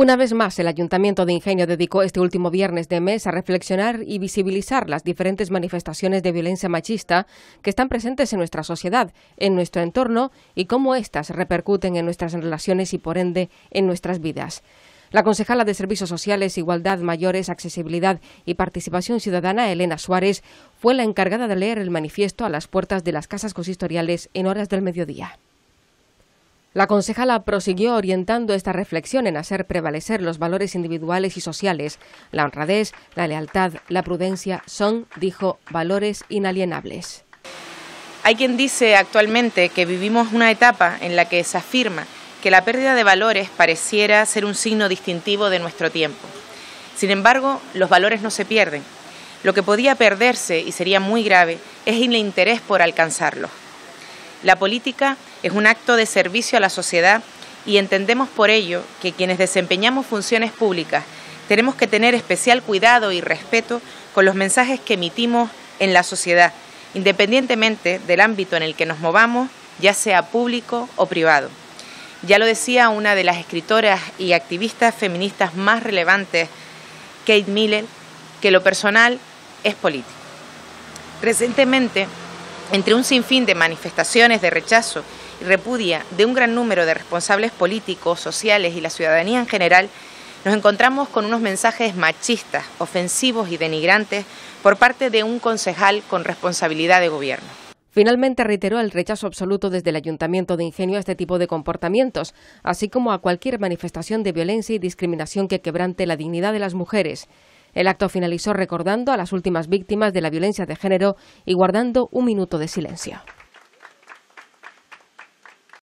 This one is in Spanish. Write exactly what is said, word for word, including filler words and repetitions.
Una vez más, el Ayuntamiento de Ingenio dedicó este último viernes de mes a reflexionar y visibilizar las diferentes manifestaciones de violencia machista que están presentes en nuestra sociedad, en nuestro entorno y cómo éstas repercuten en nuestras relaciones y, por ende, en nuestras vidas. La concejala de Servicios Sociales, Igualdad, Mayores, Accesibilidad y Participación Ciudadana, Elena Suárez, fue la encargada de leer el manifiesto a las puertas de las casas consistoriales en horas del mediodía. La concejala prosiguió orientando esta reflexión en hacer prevalecer los valores individuales y sociales. La honradez, la lealtad, la prudencia son, dijo, valores inalienables. Hay quien dice actualmente que vivimos una etapa en la que se afirma que la pérdida de valores pareciera ser un signo distintivo de nuestro tiempo. Sin embargo, los valores no se pierden. Lo que podía perderse, y sería muy grave, es el interés por alcanzarlos. La política es un acto de servicio a la sociedad y entendemos por ello que quienes desempeñamos funciones públicas tenemos que tener especial cuidado y respeto con los mensajes que emitimos en la sociedad, independientemente del ámbito en el que nos movamos, ya sea público o privado. Ya lo decía una de las escritoras y activistas feministas más relevantes, Kate Miller, que lo personal es político. Recientemente, entre un sinfín de manifestaciones de rechazo y repudia de un gran número de responsables políticos, sociales y la ciudadanía en general, nos encontramos con unos mensajes machistas, ofensivos y denigrantes por parte de un concejal con responsabilidad de gobierno. Finalmente reiteró el rechazo absoluto desde el Ayuntamiento de Ingenio a este tipo de comportamientos, así como a cualquier manifestación de violencia y discriminación que quebrante la dignidad de las mujeres. El acto finalizó recordando a las últimas víctimas de la violencia de género y guardando un minuto de silencio.